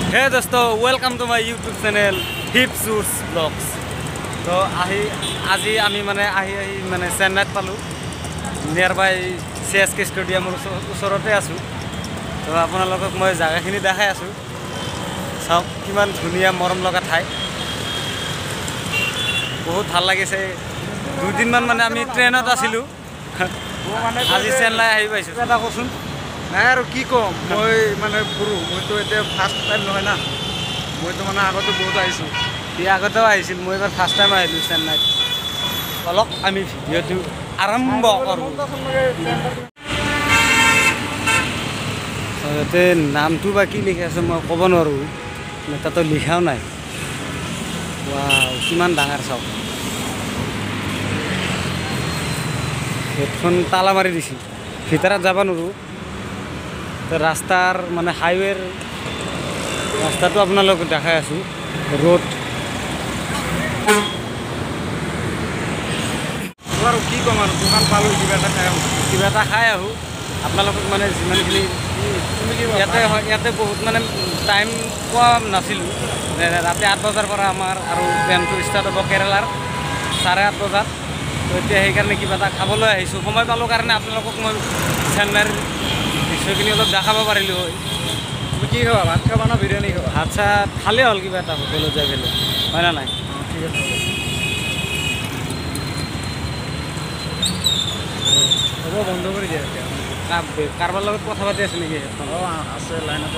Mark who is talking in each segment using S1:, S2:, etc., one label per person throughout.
S1: Hey dosto, welcome to my YouTube channel Hip Shoes Vlogs. So আজি আমি মানে মানে চেন্নাইত পালো নিয়াৰবাই CSK Studium ওচৰতে আছো তো আপোনালোকক মই জায়গাখিনি দেখাই আছো সব কিমান ধুনিয়া মৰম লগা ঠাই বহুত ভাল লাগিছে দুদিন মান মানে আমি ট্ৰেইনত আছিলো আজি চেন্নাই আহি পাইছো এটা কোচোন নাই আৰু কি কম মই মানে পুরো মই তো এটা ফার্স্ট টাইম নহয় না মই তো মানে আগতে বহুত আহিছো ই আগতেও আহিছিল মই এবাৰ ফার্স্ট টাইম আহিলো চেন্নাইত অলক আমি ভিডিওটো আৰম্ভ কৰো সতে নামটো বা কি লিখা আছে মই ক'ব নোৱাৰো তাতো লিখাও নাই ওয়াও কিমান ডাঙৰ চাওক হেডফোন তালা মাৰি দিছি ভিতৰত যাব নোৱাৰো রাস্তার মানে হাইওয়ের রাস্তাটো আপনাদের দেখাই আছো রোড আর কি কম আর দোকান পালো কিবা এটা খাই আহো আপনাদের মানে যিমানখিনি ইয়াতে বহুত মানে টাইম পোৱা নাছিল রাতে 8 বজাৰ পৰা আমাৰ আৰু ট্ৰেইনটো ষ্টাৰ্ট হ'ব কেৰালাৰ 8:30 বজাত তো এতিয়া সেইকাৰণে কিবা এটা খাবলৈ আহিছো সময় পালো কাৰণে আপোনালোকক মই চেন্নাইৰ দৃশ্যখিনি অলপ দেখাব পাৰিলো হয় তুমি কি খাবা ভাত খাবা না বিৰিয়ানী খাবা ভাত চাত খালে হ'ল কিবা এটা হোটেলত যাই পেলাই হয় না নাই ঠিক আছে হ'ব বন্ধ কৰি দিয়া কাৰোবাৰ লগত কথা পাতি আছে নেকি আছে লাইনতে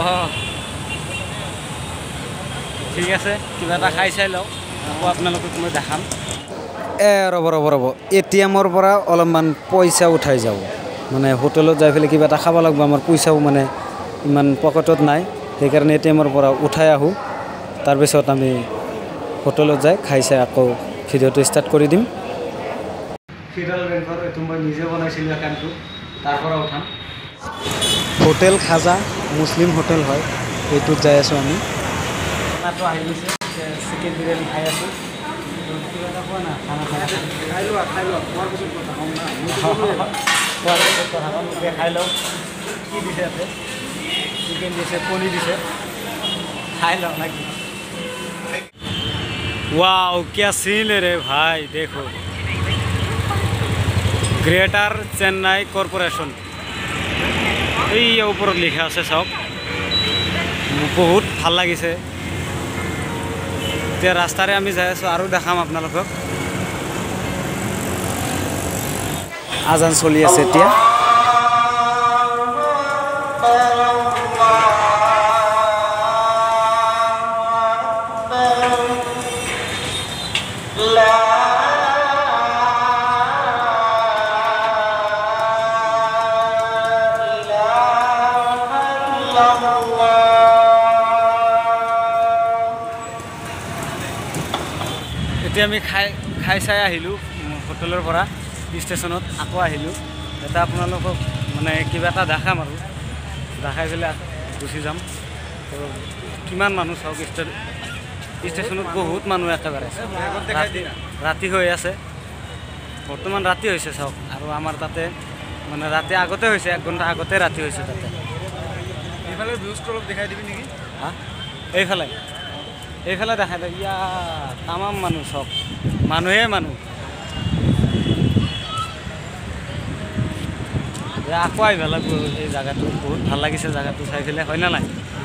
S1: ঠিক আছে কিবা এটা খাই চাই লওক আকৌ আপোনালোকক মই দেখাম ৰ'ব এটিএমৰ পৰা অলপমান পইচা উঠাই যাব মানে হোটেলত যাই পেলাই কিবা এটা খাব লাগিব আমাৰ পইচাও মানে ইমান পকেটত নাই সেইকাৰণে এটিএমৰ পৰা উঠাই আহোঁ তাৰপিছত আমি হোটেলত যাই খাই চাই আকৌ ভিডিঅ'টো ষ্টাৰ্ট কৰি দিম ফেডাৰেল বেংকৰ এইটো মই নিজে বনাইছিলোঁ একাউণ্টটো তাৰ পৰা উঠাম হোটেল খাজা মুছলিম হোটেল হয় এইটোত যাই আছোঁ আমি তাতো আহি গৈছে চিকেন বিৰিয়ানী খাই আছোঁ কিবা এটা কোৱা না খানা খাই লোৱা খোৱাৰ পিছত কথা কম না খাই লওঁ কি দিছে ইয়াতে চিকেন দিছে পনীৰ দিছে খাই লওঁ নাকি वाओ क्या सीन है रे भाई देखो ग्रेटर चेन्नई कॉर्पोरेशन এই ওপৰত লিখা আছে সব বহুত ভাল লাগিছে এতিয়া ৰাস্তাৰে আমি যাই আছো আৰু দেখাম আপোনালোকক আজান চলি আছে এতিয়া এতিয়া আমি খাই চাই আহিলোঁ হোটেলৰ পৰা ষ্টেচনত আকৌ আহিলোঁ এটা আপোনালোকক মানে কিবা এটা দেখাম আৰু দেখাই পেলাই গুচি যাম তো কিমান মানুহ চাওক ষ্টেচনত বহুত মানুহ একেবাৰে ৰাতি হৈ আছে বৰ্তমান ৰাতি হৈছে চাওক আৰু আমাৰ তাতে মানে ৰাতি আগতে হৈছে 1 ঘণ্টা আগতে ৰাতি হৈছে তাতে এইফালে ভিউজটো অলপ দেখাই দিবি নেকি হা এইফালে দেখাই দে ইয়া তামাম মানুহ চব মানুহে মানুহ আকৌ আহিব লাগিব এই জেগাটো বহুত ভাল লাগিছে জেগাটো চাই পেলাই হয় না নাই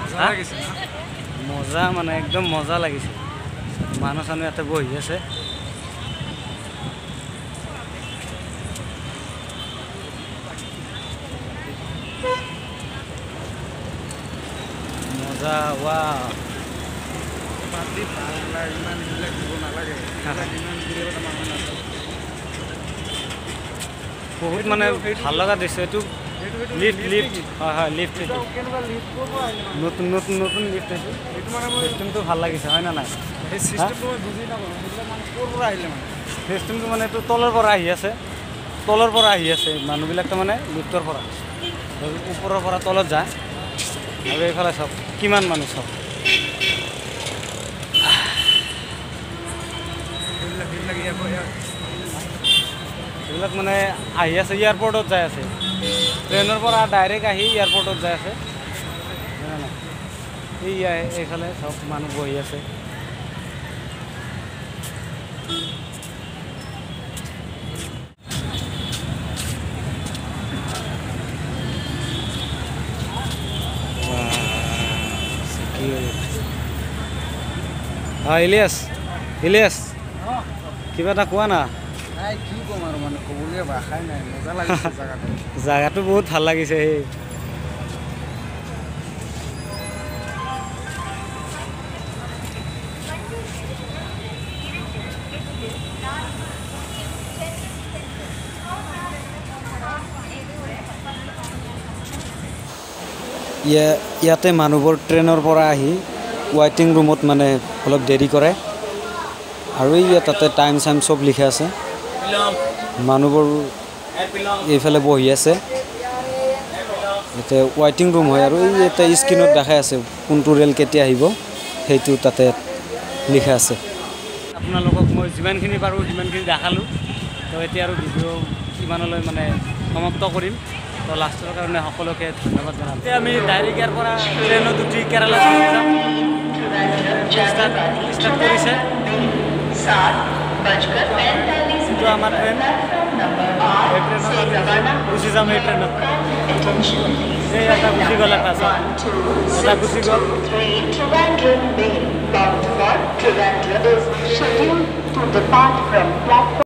S1: মজা মানে একদম মজা লাগিছে মানুহ চানুহ ইয়াতে বহি আছে মজা ৱা বহুত মানে ভাল লগা দৃশ্য এইটো লিফ্ট হয় লিফ্ট এইটো নতুন লিফ্ট এইটো চিষ্টেমটো ভাল লাগিছে হয় না নাই চিষ্টেমটো মানে এইটো তলৰ পৰা আহি আছে মানুহবিলাক মানে লিফ্টৰ পৰা ওপৰৰ পৰা তলত যায় আৰু এইফালে চাওক কিমান মানুহ চাওক এইবিলাক মানে আহি আছে এয়াৰপোৰ্টত যাই আছে ট্ৰেইনৰ পৰা ডাইৰেক্ট আহি এয়াৰপোৰ্টত যাই আছে এইফালে সব মানুহ বহি আছে ইলিয়াছ ইলিয়াছ কিবা এটা কোৱা না
S2: কি ক'ম আৰু মানে ক'বলগীয়া ভাষাই নাই মজা লাগিছে জেগাটো
S1: জাগাটো বহুত ভাল লাগিছে সেই ইয়াতে মানুহবোৰ ট্ৰেইনৰ পৰা আহি ৱেটিং ৰুমত মানে অলপ দেৰি কৰে আৰু তাতে টাইম চাইম চব লিখা আছে মানুহবোৰ এইফালে বহি আছে ইয়াতে ৱেটিং ৰুম হয় আৰু ইয়াতে স্ক্ৰীণত দেখাই আছে কোনটো ৰেল কেতিয়া আহিব সেইটো তাতে লিখা আছে আপোনালোকক মই যিমানখিনি পাৰোঁ সিমানখিনি দেখালোঁ তো এতিয়া আৰু ভিডিঅ' ইমানলৈ মানে সমাপ্ত কৰিম তো লাষ্টৰ কাৰণে সকলোকে ধন্যবাদ জনাম এতিয়া আমি ডাইৰেক্ট ইয়াৰ পৰা ট্ৰেইনত উঠি কেৰালা যাম ষ্টাৰ্ট কৰিছে যিটো আমাৰ ট্ৰেইন এই ট্ৰেইনত গুচি যাম এই ট্ৰেইনত এই এটা গুচি গ'ল এটা গুচি গ'ল